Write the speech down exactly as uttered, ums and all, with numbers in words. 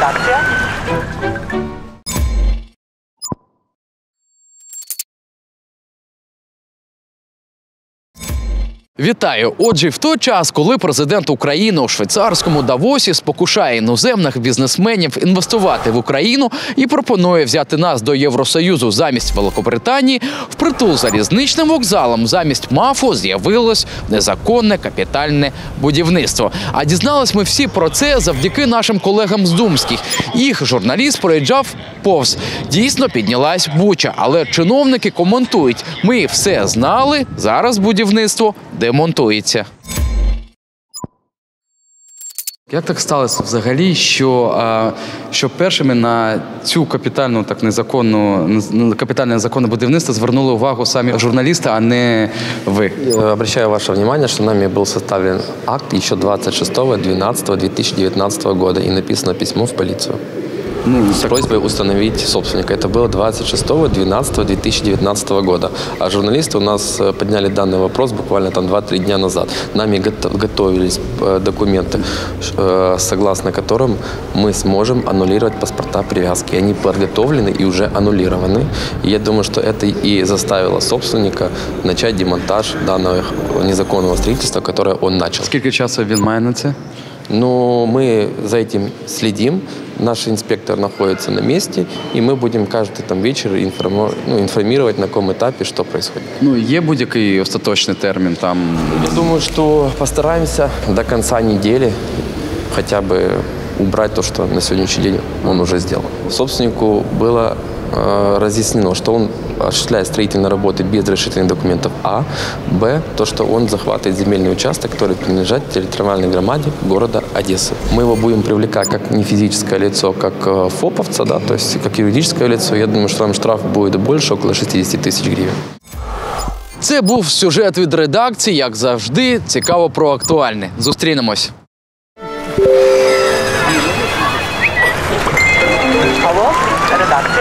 редакція. Вітаю! Отже, в той час, коли президент України у швейцарському Давосі спокушає іноземних бізнесменів інвестувати в Україну і пропонує взяти нас до Євросоюзу замість Великобританії, впритул залізничним вокзалом замість МАФу з'явилось незаконне капітальне будівництво. А дізнались ми всі про це завдяки нашим колегам з Думських. Їх журналіст проїжджав повз. Дійсно піднялась буча, але чиновники коментують: ми все знали, зараз будівництво демонтується. Як так сталося взагалі, що, що першими на цю капітальну, так незаконну, капітальне незаконне будівництво звернули увагу самі журналісти, а не ви? Я обращаю ваше внимание, что нами был составлен акт еще двадцать шестого двенадцатого две тысячи девятнадцатого года и написано письмо в полицию. Ну, с просьбой установить собственника. Это было двадцать шестого двенадцатого две тысячи девятнадцатого года. А журналисты у нас подняли данный вопрос буквально там два-три дня назад. Нами готовились документы, согласно которым мы сможем аннулировать паспорта привязки. Они подготовлены и уже аннулированы. И я думаю, что это и заставило собственника начать демонтаж данного незаконного строительства, которое он начал. Сколько часу він має на це? Ну, мы за этим следим. Наш инспектор находится на месте, и мы будем каждый там вечер информо... ну, информировать, на каком этапе, что происходит. Ну, є будь-який остаточний термін там? Я думаю, что постараемся до конца недели хотя бы убрать то, что на сегодняшний день он уже сделал. Собственнику было э, разъяснено, что он осуществляет строительные работы без разрешительных документов А, Б, то, что он захватывает земельный участок, который принадлежит территориальной громаде города Одессы. Мы его будем привлекать как не физическое лицо, как ФОПовца, да, то есть как юридическое лицо. Я думаю, что там штраф будет больше, около шестьдесят тысяч гривен. Це був сюжет від редакції, як завжди, цікаво про актуальне. Зустрінемось. Алло, редакція.